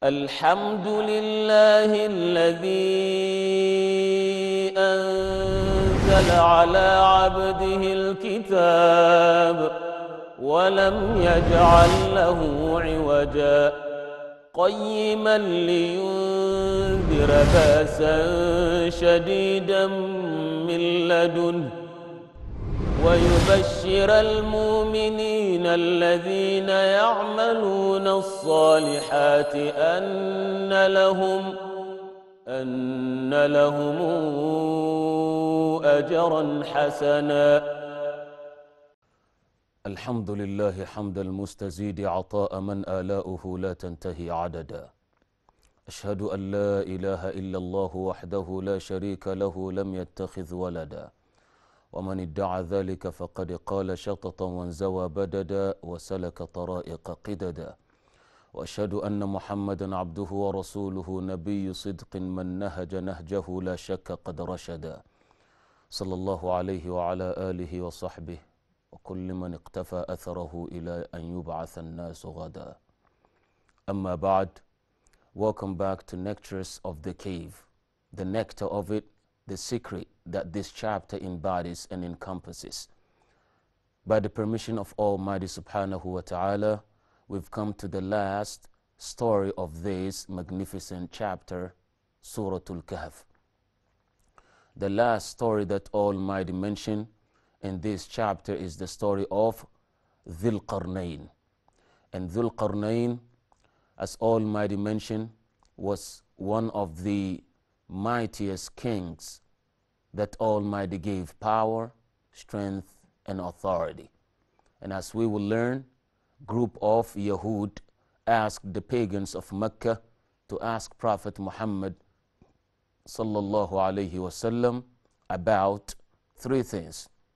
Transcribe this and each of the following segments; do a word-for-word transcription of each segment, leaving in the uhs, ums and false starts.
الحمد لله الذي أنزل على عبده الكتاب ولم يجعل له عوجا قيما لينذر بأسا شديدا من لدنه ويبشر المؤمنين الذين يعملون الصالحات أن لهم أن لهم أجرا حسنا. الحمد لله حمد المستزيد عطاء من آلاؤه لا تنتهي عددا. أشهد أن لا إله إلا الله وحده لا شريك له لم يتخذ ولدا، ومن ادعى ذلك فقد قال شططا وانزوى بددا وسلك طرائق قددا. وأشهد أن محمدا عبده ورسوله نبي صدق من نهج نهجه لا شك قد رشدا، صلى الله عليه وعلى آله وصحبه وكل من اقتفى أثره إلى أن يبعث الناس غدا. أما بعد, welcome back to Nectarious of the Cave, the nectar of it, the secret that this chapter embodies and encompasses. By the permission of Almighty Subhanahu wa Ta'ala, we've come to the last story of this magnificent chapter, Surat Al-Kahf. The last story that Almighty mentioned in this chapter is the story of Dhul Qarnayn. And Dhul Qarnayn, as Almighty mentioned, was one of the mightiest kings that Almighty gave power, strength, and authority. And as we will learn, group of Yahud asked the pagans of Mecca to ask Prophet Muhammad sallallahu alayhi wasallam about three things.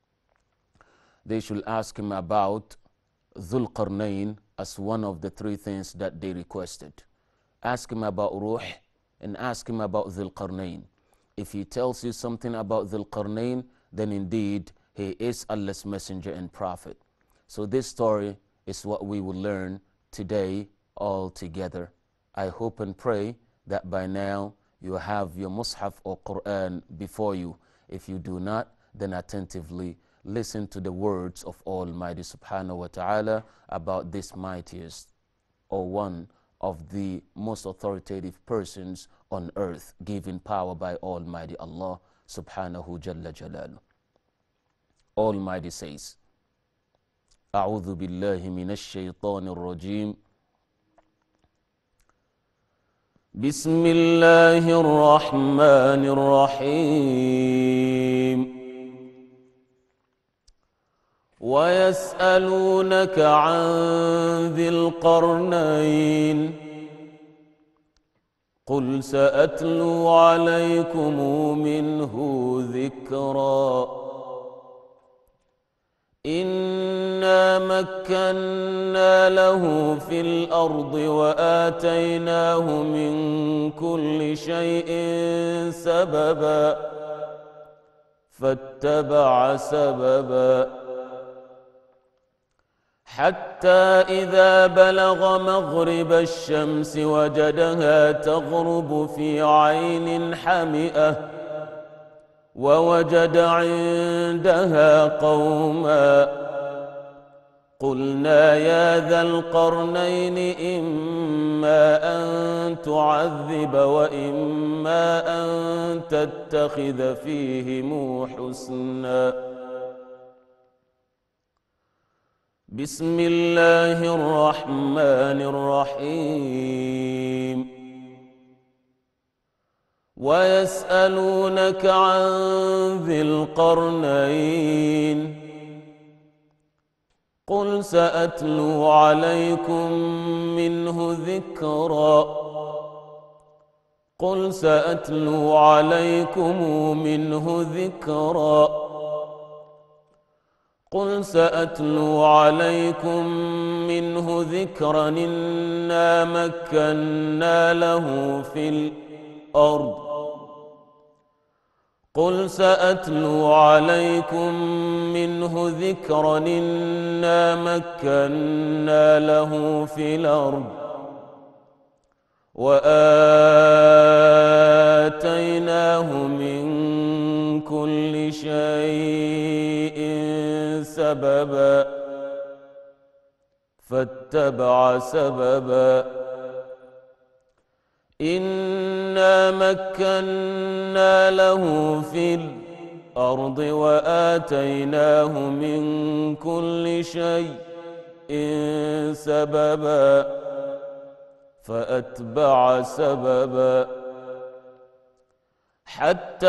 They should ask him about Dhul Qarnayn as one of the three things that they requested. Ask him about Ruh and ask him about Dhul Qarnayn. If he tells you something about Dhul Qarnayn, then indeed he is Allah's messenger and prophet. So this story is what we will learn today all together. I hope and pray that by now you have your Mus'haf or Quran before you. If you do not, then attentively listen to the words of Almighty Subhanahu wa Ta'ala about this mightiest or one of the most authoritative persons on earth, given power by Almighty Allah Subhanahu Jalla Jalaluh. Almighty says, أعوذ بالله من الشيطان الرجيم بسم الله الرحمن الرحيم ويسألونك عن ذي القرنين قل سأتلو عليكم منه ذكرا إنا مكنا له في الأرض وآتيناه من كل شيء سببا فاتبع سببا حتى إذا بلغ مغرب الشمس وجدها تغرب في عين حمئة ووجد عندها قوما قلنا يا ذا القرنين إما أن تعذب وإما أن تتخذ فيهم حسنا. بسم الله الرحمن الرحيم ويسألونك عن ذي القرنين قل سأتلو عليكم منه ذكرا قل سأتلو عليكم منه ذكرا قل سأتلو عليكم منه ذكرا إنا مكنا له في الأرض قل سأتلو عليكم منه ذكرا إنا مكنا له في الأرض وآتيناه من كل شيء سببا فاتبع سببا إنا مكنا له في الأرض وآتيناه من كل شيء سببا فأتبع سببا حتى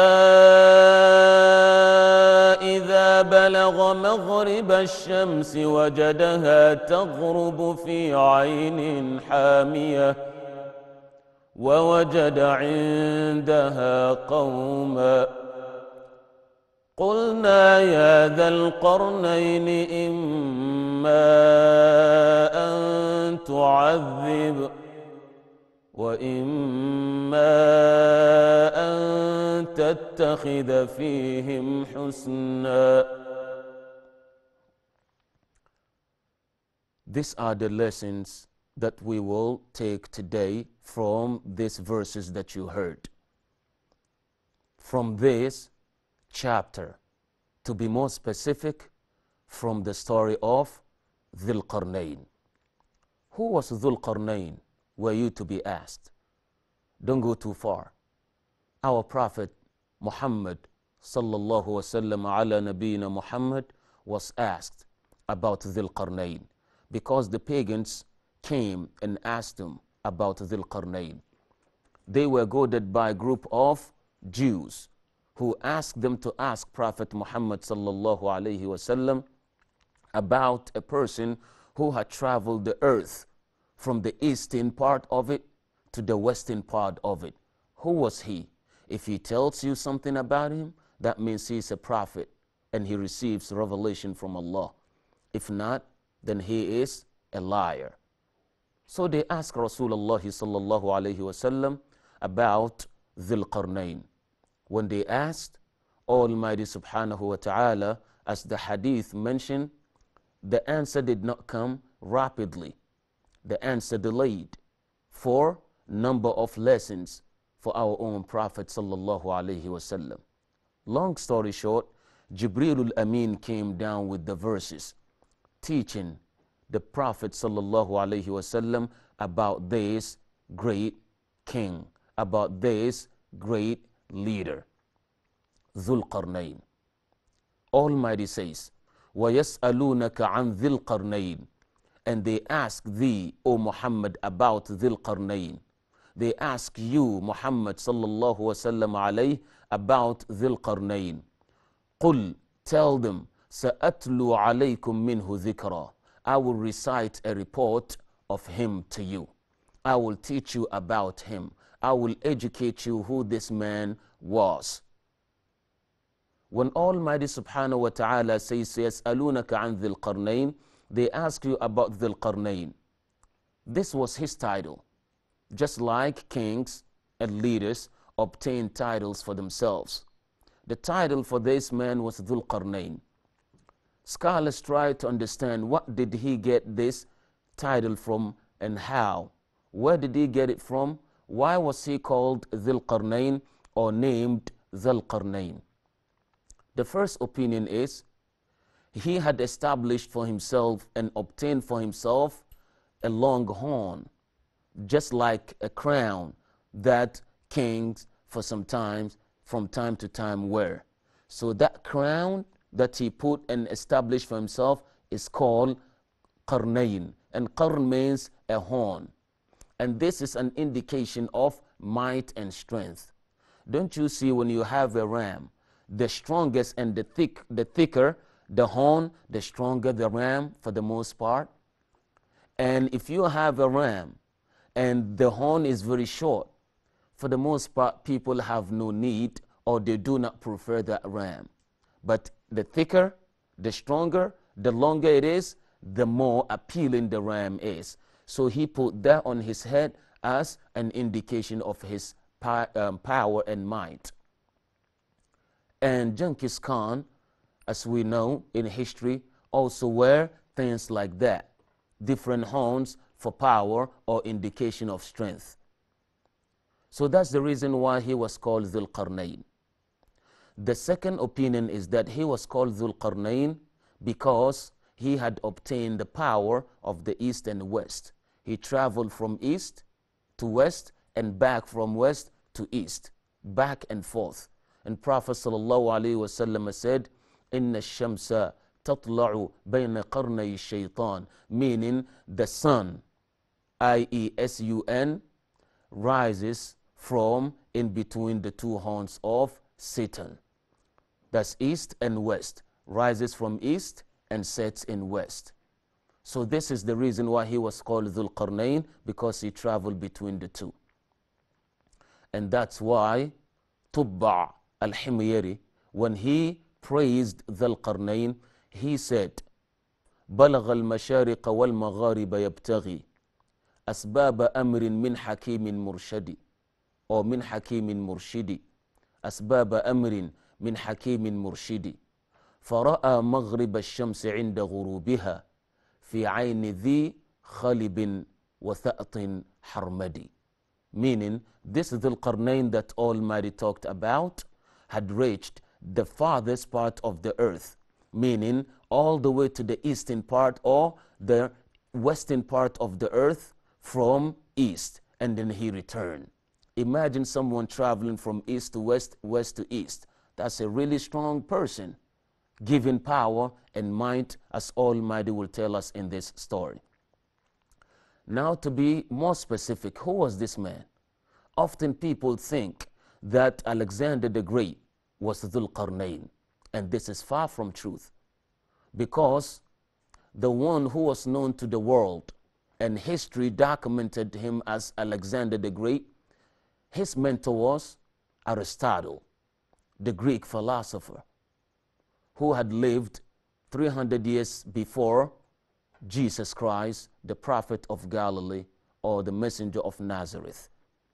إذا بلغ مغرب الشمس وجدها تغرب في عين حامية ووجد عندها قوما قلنا يا ذا القرنين إما أن تعذب وإما أن تتخذ فيهم حسنا. These are the lessons that we will take today from these verses that you heard. From this chapter, to be more specific, from the story of Dhul Qarnayn. Who was Dhul Qarnayn, were you to be asked? Don't go too far. Our Prophet Muhammad sallallahu wasallam ala nabiyina Muhammad was asked about Dhul Qarnayn because the pagans came and asked him about Dhul Qarnayn. They were goaded by a group of Jews who asked them to ask Prophet Muhammad sallallahu alayhi wasallam about a person who had traveled the earth from the eastern part of it to the western part of it. Who was he? If he tells you something about him, that means he's a prophet and he receives revelation from Allah. If not, then he is a liar. So they asked Rasulullah sallallahu alayhi wasallam about Dhul Qarnayn. When they asked, Almighty subhanahu wa ta'ala, as the hadith mentioned, the answer did not come rapidly. The answer delayed for number of lessons for our own Prophet sallallahu alayhi wasallam. Long story short, Jibreel al-Amin came down with the verses teaching the Prophet sallallahu alayhi wasallam about this great king, about this great leader, Dhul Qarnayn. Almighty says, وَيَسْأَلُونَكَ عَنْ ذِي الْقَرْنَيْنِ. And they ask thee, O Muhammad, about Dhul Qarnayn. They ask you, Muhammad sallallahu wasallam alayhi, about Dhul Qarnayn. قُلْ, tell them, سَأَتْلُو عَلَيْكُمْ مِنْهُ ذِكْرًا. I will recite a report of him to you. I will teach you about him. I will educate you who this man was. When Almighty subhanahu wa ta'ala says, يَسْأَلُونَكَ عَنْ ذِي الْقَرْنَيْنِ, they ask you about Dhul Qarnayn. This was his title. Just like kings and leaders obtain titles for themselves. The title for this man was Dhul Qarnayn. Scholars try to understand what did he get this title from and how. Where did he get it from? Why was he called Dhul Qarnayn or named Dhul Qarnayn? The first opinion is he had established for himself and obtained for himself a long horn, just like a crown that kings for some time, from time to time wear. So that crown that he put and established for himself is called Qarnayn. And Qarn means a horn. And this is an indication of might and strength. Don't you see when you have a ram, the strongest and the thick, the thicker the horn, the stronger the ram for the most part? And if you have a ram and the horn is very short, for the most part people have no need or they do not prefer that ram. But the thicker, the stronger, the longer it is, the more appealing the ram is. So he put that on his head as an indication of his um, power and might. And Genghis Khan, as we know in history, also wear things like that. Different horns for power or indication of strength. So that's the reason why he was called Dhul Qarnayn. The second opinion is that he was called Dhul Qarnayn because he had obtained the power of the east and west. He traveled from east to west and back from west to east, back and forth. And Prophet sallallahu alaihi wasallam said, "Inna shamsa tatla'u bayna qarnay shaytan," meaning the sun, that is S U N, rises from in between the two horns of Satan. That's east and west, rises from east and sets in west. So this is the reason why he was called Dhul Qarnayn, because he traveled between the two. And that's why Tubba al-Himyari, when he praised Dhul Qarnayn, he said, بلغ المشارق والمغارب يبتغي أسباب أمر من حكيم مرشد أو من حكيم مرشد أسباب أمر من حكيم مرشد فرأى مغرب الشمس عند غروبها في عين ذي خلب وثأط حرمدي. Meaning, this Dhul Qarnayn that Almighty talked about had reached the farthest part of the earth, meaning all the way to the eastern part or the western part of the earth from east, and then he returned. Imagine someone traveling from east to west, west to east. That's a really strong person, given power and might, as Almighty will tell us in this story. Now, to be more specific, who was this man? Often people think that Alexander the Great was Dhul Qarnayn, and this is far from truth, because the one who was known to the world and history documented him as Alexander the Great, his mentor was Aristotle, the Greek philosopher, who had lived three hundred years before Jesus Christ, the prophet of Galilee or the messenger of Nazareth.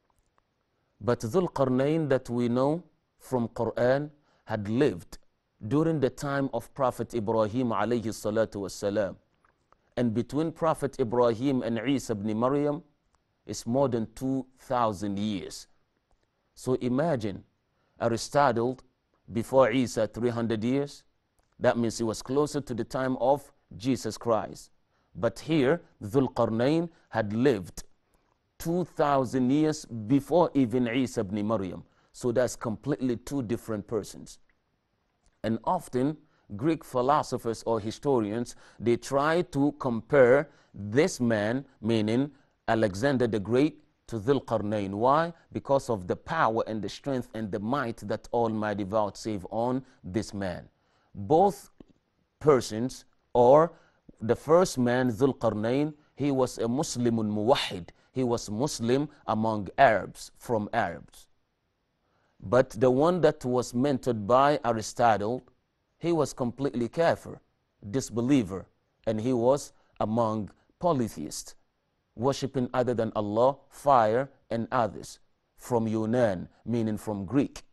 But Dhul Qarnayn that we know from Quran had lived during the time of Prophet Ibrahim alayhi salatu wasalam. And between Prophet Ibrahim and Isa ibn Maryam is more than two thousand years. So imagine Aristotle before Isa three hundred years. That means he was closer to the time of Jesus Christ. But here, Dhul Qarnayn had lived two thousand years before even Isa ibn Maryam. So that's completely two different persons. And often, Greek philosophers or historians, they try to compare this man, meaning Alexander the Great, to Dhul Qarnayn. Why? Because of the power and the strength and the might that Almighty vouchsafed on this man. Both persons, or the first man, Dhul Qarnayn, he was a Muslimun muwahid. He was Muslim among Arabs, from Arabs. But the one that was mentored by Aristotle, he was completely kafir, disbeliever, and he was among polytheists, worshipping other than Allah, fire, and others, from Yunan, meaning from Greek.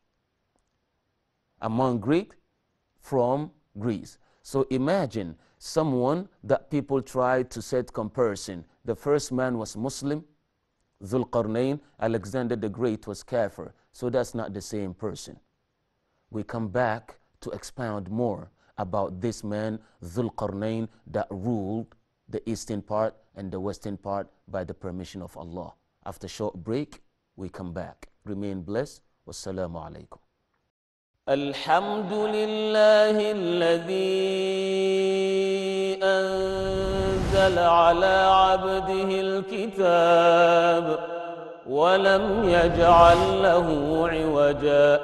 Among Greek, from Greece. So imagine someone that people try to set comparison. The first man was Muslim, Dhul Qarnayn, Alexander the Great was kafir. So that's not the same person. We come back to expound more about this man, Dhul Qarnayn, that ruled the eastern part and the western part by the permission of Allah. After a short break, we come back. Remain blessed. Wassalamu alaikum. الحمد لله الذي أنزل على عبده الكتاب ولم يجعل له عوجا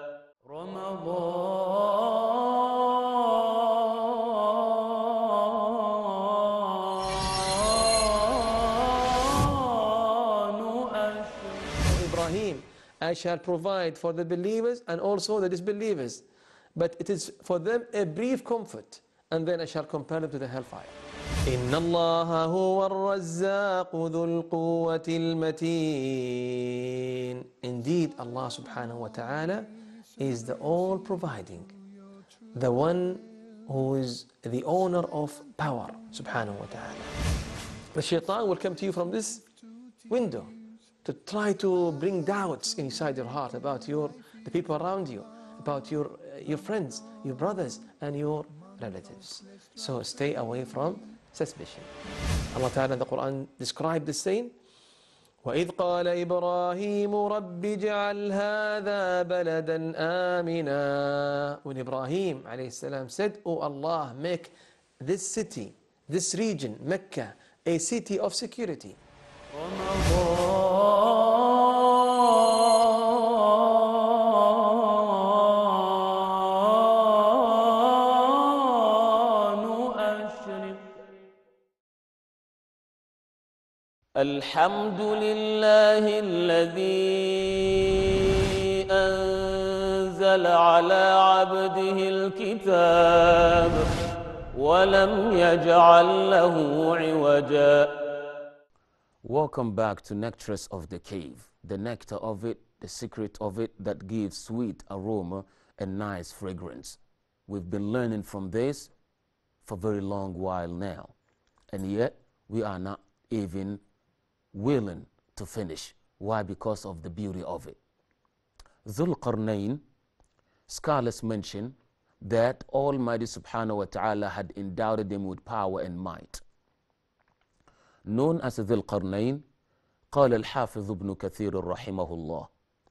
Ibrahim, I shall provide for the believers and also the disbelievers, but it is for them a brief comfort, and then I shall compel them to the hellfire. إن الله هو الرزاق ذو القوة المتين. Indeed, Allah subhanahu wa ta'ala is the all-providing, the one who is the owner of power, subhanahu wa ta'ala. The shaitan will come to you from this window to try to bring doubts inside your heart about your, the people around you, about your, uh, your friends, your brothers, and your relatives. So stay away from suspicion. Allah Ta'ala in the Quran described this saying, وَإِذْ قَالَ إِبْرَاهِيمُ رَبِّ اجْعَلْ هَذَا بَلَدًا آمِنًا. When Ibrahim alayhi salam said, "Oh Allah, make this city, this region, Mecca, a city of security." الحمد لله الذي أنزل على عبده الكتاب ولم يجعل له عوجا. Welcome back to Nectarious of the Cave, the nectar of it, the secret of it that gives sweet aroma and nice fragrance. We've been learning from this for a very long while now, and yet we are not even willing to finish. Why? Because of the beauty of it. Dhul Qarnayn, scholars mention that Almighty Subhanahu wa Ta'ala had endowed him with power and might. Known as Dhul Qarnayn, قال الحافظ ابن كثير رحمه الله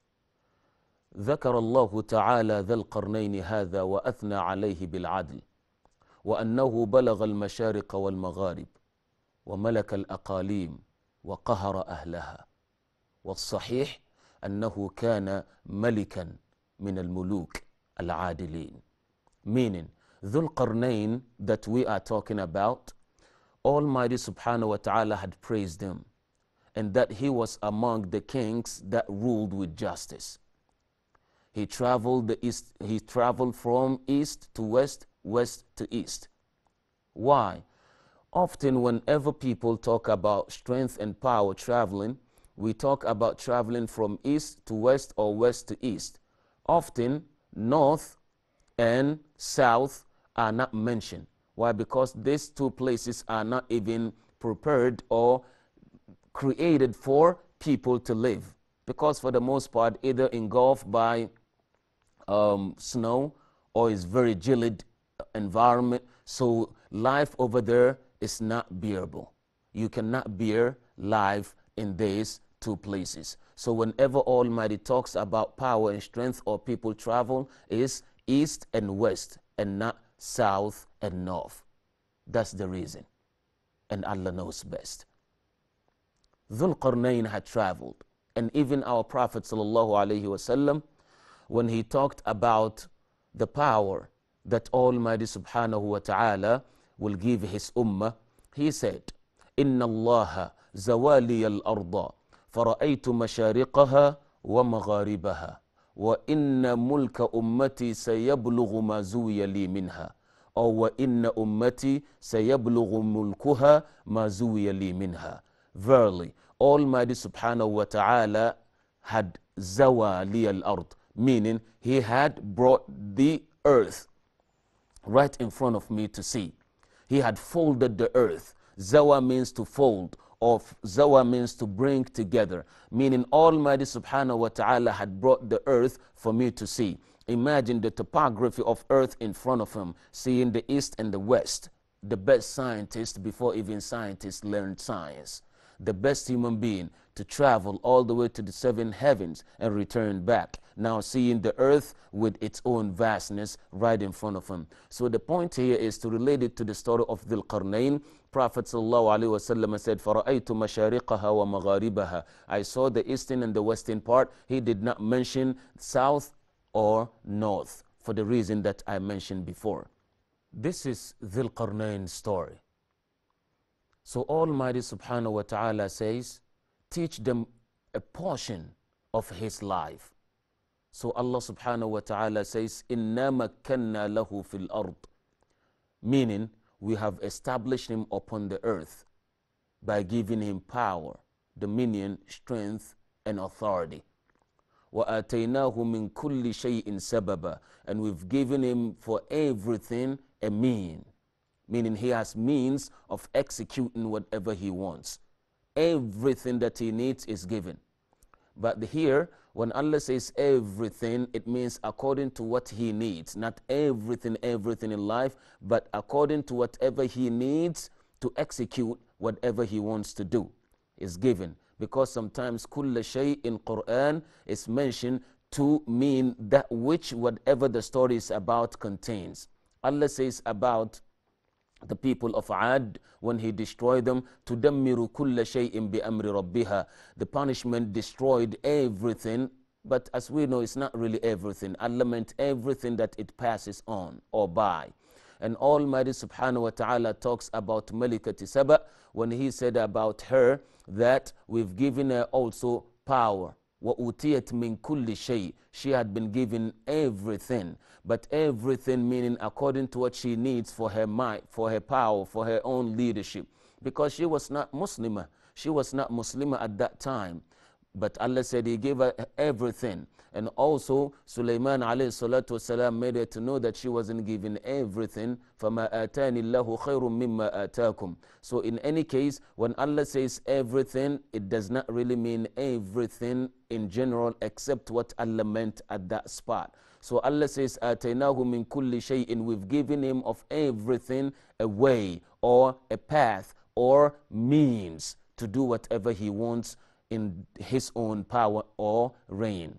ذكر الله تعالى ذا القرنين هذا وأثنى عليه بالعدل وأنه بلغ المشارق والمغارب وملك الأقاليم وقهر أهلها والصحيح أنه كان ملكا من الملوك العادلين. Meaning, Dhul Qarnayn that we are talking about, Almighty Subhanahu wa Ta'ala had praised him, and that he was among the kings that ruled with justice. He traveled the east, he traveled from east to west, west to east. Why? Often whenever people talk about strength and power traveling, we talk about traveling from east to west or west to east. Often north and south are not mentioned. Why? Because these two places are not even prepared or created for people to live. Because for the most part, either engulfed by um, snow or is very gelid environment. So life over there is not bearable. You cannot bear life in these two places. So whenever Almighty talks about power and strength or people travel, is east and west and not south and north. That's the reason. And Allah knows best. Dhul Qarnayn had traveled. And even our Prophet sallallahu alaihi wasallam, when he talked about the power that Almighty Subhanahu wa Ta'ala will give his ummah, he said, إِنَّ اللَّهَ زَوَالِيَ الْأَرْضَ فَرَأَيْتُ مَشَارِقَهَا وَمَغَارِبَهَا وَإِنَّ مُلْكَ أُمَّتِي سَيَبْلُغُ مَا زُوِيَ لِي مِنْهَا أو وَإِنَّ أُمَّتِي سَيَبْلُغُ مُلْكُهَا مَا زُوِيَ لِي مِنْهَا. Verily, Almighty Subhanahu wa Ta'ala had zawali al-ard, meaning he had brought the earth right in front of me to see. He had folded the earth. Zawa means to fold, or zawa means to bring together, meaning Almighty Subhanahu wa Ta'ala had brought the earth for me to see. Imagine the topography of earth in front of him, seeing the east and the west. The best scientist before even scientists learned science. The best human being to travel all the way to the seven heavens and return back. Now seeing the earth with its own vastness right in front of him. So the point here is to relate it to the story of Dhul Qarnayn. Prophet sallallahu alaihi wasallam said, فَرَأَيْتُ مَشَارِقَهَا وَمَغَارِبَهَا. I saw the eastern and the western part. He did not mention south or north for the reason that I mentioned before. This is Dhul Qarnayn's story. So Almighty Subhanahu wa Ta'ala says, teach them a portion of his life. So Allah Subhanahu wa Ta'ala says, إِنَّا مَكَّنَّا لَهُ فِي الْأَرْضِ, meaning we have established him upon the earth by giving him power, dominion, strength, and authority. وَآتَيْنَاهُ مِنْ كُلِّ شَيْءٍ سَبَبًا, and we've given him for everything a mean, meaning he has means of executing whatever he wants. Everything that he needs is given. But here, when Allah says everything, it means according to what He needs. Not everything, everything in life, but according to whatever He needs to execute whatever He wants to do is given. Because sometimes kulla shay in Quran is mentioned to mean that which whatever the story is about contains. Allah says about the people of Ad when He destroyed them, تُدَمِّرُ كُلَّ شَيْءٍ بِأَمْرِ رَبِّهَا. The punishment destroyed everything, but as we know, it's not really everything. Allah meant everything that it passes on or by. And Almighty Subhanahu wa Ta'ala talks about Malikati Saba when He said about her that we've given her also power. وَأُوتِيَتْ مِنْ كُلِّ شَيْءٍ. She had been given everything, but everything meaning according to what she needs for her might, for her power, for her own leadership. Because she was not Muslimah. She was not Muslimah at that time. But Allah said He gave her everything. And also, Sulaiman alayhi salatu wasalam made her to know that she wasn't given everything. فَمَا آتَانِ اللَّهُ خَيْرٌ مِمَّا آتَاكُمْ. So in any case, when Allah says everything, it does not really mean everything in general except what Allah meant at that spot. So Allah says, آتَيْنَاهُ مِن كُلِّ شَيْءٍ. We've given him of everything a way or a path or means to do whatever he wants in his own power or reign.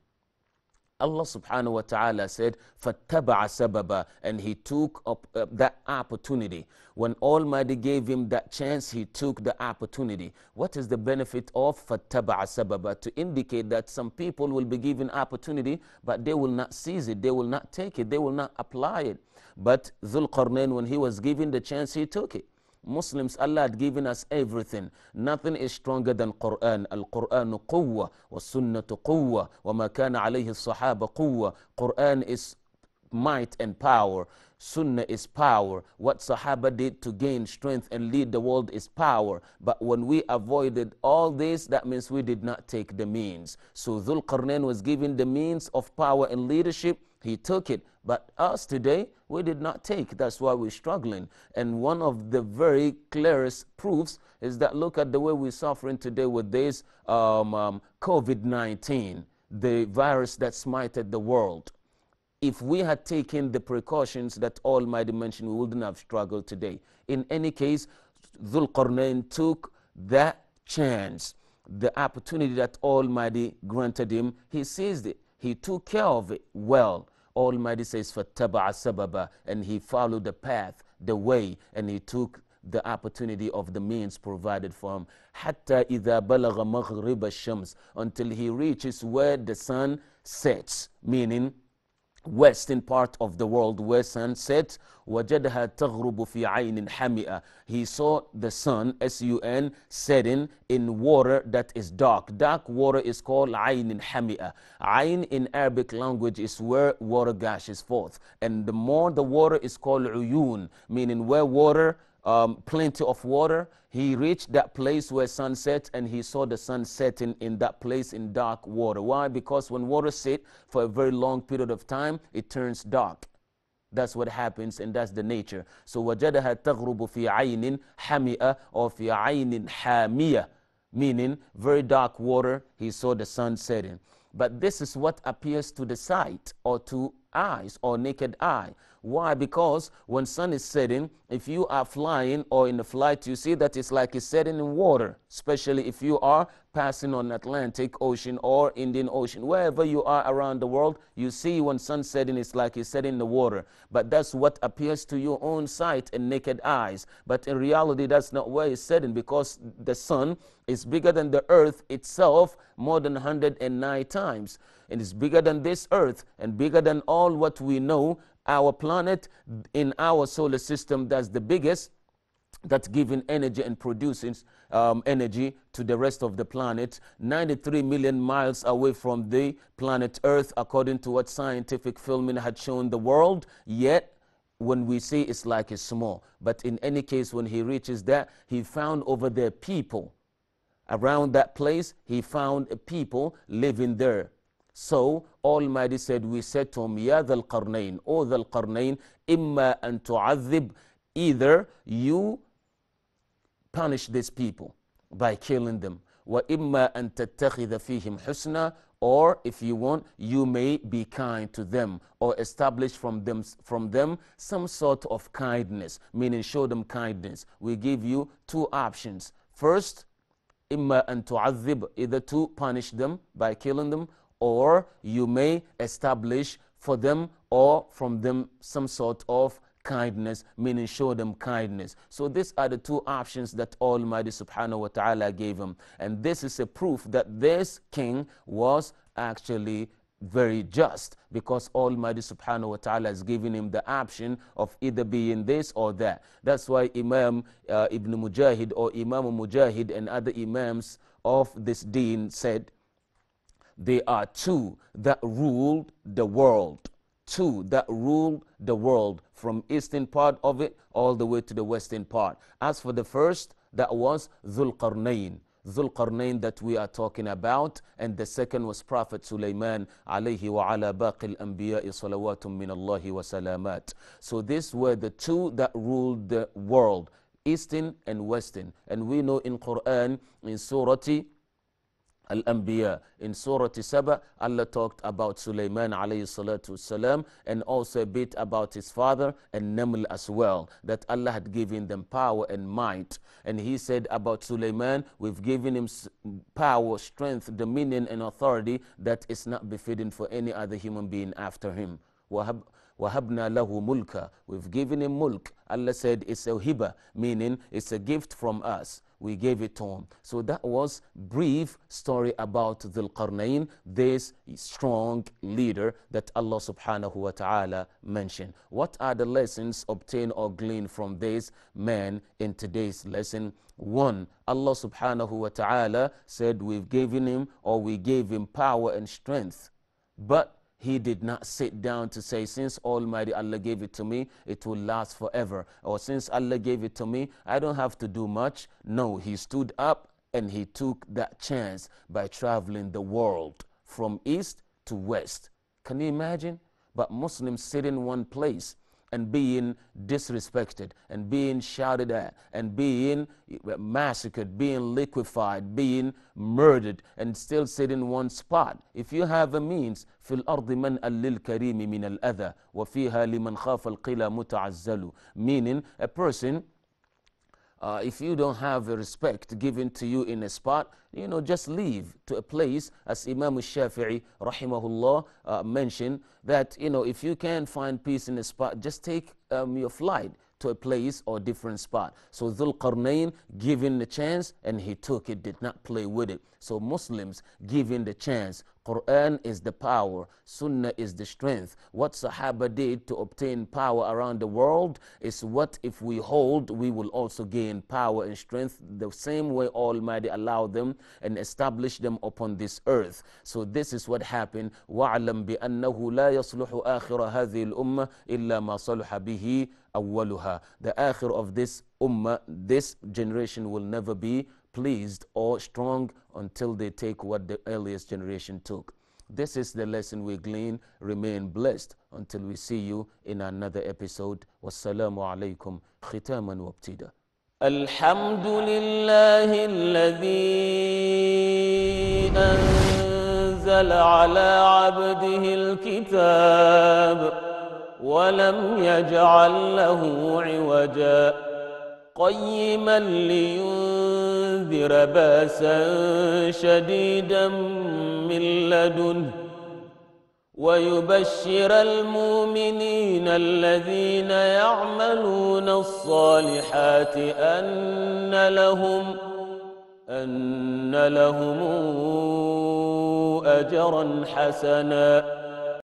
Allah subhanahu wa ta'ala said, فَاتَّبَعَ سَبَبًا. And he took up uh, that opportunity. When Almighty gave him that chance, he took the opportunity. What is the benefit of فَاتَّبَعَ سَبَبًا? To indicate that some people will be given opportunity, but they will not seize it, they will not take it, they will not apply it. But Dhul Qarnayn, when he was given the chance, he took it. Muslims, Allah had given us everything. Nothing is stronger than Quran. Al-Quran quwwa, wa sunnatu quwwa, wa ma kana alayhi as-sahaba quwwa. Quran is might and power. Sunnah is power. What Sahaba did to gain strength and lead the world is power. But when we avoided all this, that means we did not take the means. So Dhul Qarnayn was given the means of power and leadership. He took it. But us today, we did not take. That's why we're struggling. And one of the very clearest proofs is that look at the way we're suffering today with this um, um, COVID nineteen, the virus that smited the world. If we had taken the precautions that Almighty mentioned, we wouldn't have struggled today. In any case, Dhul Qarnayn took that chance, the opportunity that Almighty granted him. He seized it. He took care of it well. Almighty says, فَاتَّبَعَ سَبَبًا. And he followed the path, the way, and he took the opportunity of the means provided for him. حَتَّى إِذَا بَلَغَ مَغْرِبَ الشَّمْسِ. Until he reaches where the sun sets, meaning western part of the world where sun sets. وَجَدَهَا تَغْرُبُ فِي عَيْنٍ حَمِئَةٍ. He saw the sun, S U N, setting in water that is dark. Dark water is called عَيْنٍ حَمِئَةٍ. Ayn in Arabic language is where water gushes forth. And the more the water is called uyun, meaning where water, um, plenty of water. He reached that place where sun sets, and he saw the sun setting in that place in dark water. Why? Because when water sits for a very long period of time, it turns dark. That's what happens, and that's the nature. So وَجَدَهَا تَغْرُبُ فِي عَيْنٍ حَمِئَةٍ or فِي عَيْنٍ حَامِيَةٍ, meaning very dark water. He saw the sun setting. But this is what appears to the sight or to eyes or naked eye. Why? Because when sun is setting, if you are flying or in a flight, you see that it's like it's setting in water, especially if you are passing on Atlantic Ocean or Indian Ocean. Wherever you are around the world, you see when sun setting, it's like it's setting in the water. But that's what appears to your own sight and naked eyes. But in reality, that's not where it's setting, because the sun is bigger than the earth itself more than one hundred nine times. And it's bigger than this earth and bigger than all what we know. Our planet in our solar system, that's the biggest, that's giving energy and producing um, energy to the rest of the planet, ninety-three million miles away from the planet Earth, according to what scientific filming had shown the world. Yet, when we say it's like it's small. But in any case, when he reaches there, he found over there people. Around that place, he found people living there. So Almighty said, we said to him, Ya Dhul Qarnayn, O Dhul Qarnayn, imma an tu'adhib, either you punish these people by killing them, وَإِمَّا أَن تَتَّخِذَ فِيهِمْ حُسْنًا, or if you want, you may be kind to them or establish from them, from them some sort of kindness, meaning show them kindness. We give you two options. First, إِمَّا أَن تُعَذِّبْ, either to punish them by killing them, or you may establish for them or from them some sort of kindness, meaning show them kindness. So these are the two options that Almighty subhanahu wa ta'ala gave him. And this is a proof that this king was actually very just, because Almighty subhanahu wa ta'ala has given him the option of either being this or that. That's why Imam uh, Ibn Mujahid or Imam Mujahid and other Imams of this deen said, there are two that ruled the world. Two that ruled the world, from eastern part of it all the way to the western part. As for the first, that was Dhul Qarnayn. Dhul Qarnayn that we are talking about. And the second was Prophet Sulaiman alayhi wa ala baqil anbiya'i salawatum min Allahi wa salamat. So these were the two that ruled the world, eastern and western. And we know in Quran, in Surah Al-Anbiya, in Surah Saba, Allah talked about Sulaiman alayhi salatu wasalam, and also a bit about his father and Naml as well, that Allah had given them power and might. And he said about Sulaiman, we've given him power, strength, dominion and authority that is not befitting for any other human being after him. Wahab وَهَبْنَا لَهُ مُلْكًا, we've given him mulk. Allah said it's a hiba, meaning it's a gift from us. We gave it to him. So that was brief story about Dhul Qarnayn, this strong leader that Allah subhanahu wa ta'ala mentioned. What are the lessons obtained or gleaned from this man in today's lesson? One, Allah subhanahu wa ta'ala said we've given him, or we gave him power and strength, but he did not sit down to say, since Almighty Allah gave it to me, it will last forever. Or since Allah gave it to me, I don't have to do much. No, he stood up and he took that chance by traveling the world from east to west. Can you imagine? But Muslims sit in one place and being disrespected and being shouted at and being massacred, being liquefied, being murdered, and still sit in one spot. If you have a means, في الأرض من للكريم من الأذى وفيها لمن خاف القلى متعزل, meaning a person, Uh, if you don't have a respect given to you in a spot, you know, just leave to a place, as Imam Shafi'i rahimahullah uh, mentioned, that, you know, if you can't find peace in a spot, just take um, your flight to a place or different spot. So Dhul Qarnayn given the chance and he took it, did not play with it. So Muslims given the chance. Quran is the power, Sunnah is the strength. What Sahaba did to obtain power around the world is what, if we hold, we will also gain power and strength the same way Almighty allowed them and established them upon this earth. So this is what happened. وَعْلَمْ بِأَنَّهُ لَا يَصْلُحُ آخِرَ هَذِهِ الْأُمَّةِ إِلَّا مَا صَلُحَ بِهِ أَوَّلُهَا. The akhir of this ummah, this generation, will never be pleased or strong until they take what the earliest generation took. This is the lesson we glean. Remain blessed until we see you in another episode. Wassalamu alaikum khitaman wa ibtida. Alhamdulillahi alladhi anzala ala abdihi alkitab wa lam yaj'al lahu iwaja قيما لينذر باسا شديدا من لدنه ويبشر المؤمنين الذين يعملون الصالحات أن لهم أن لهم أجرا حسنا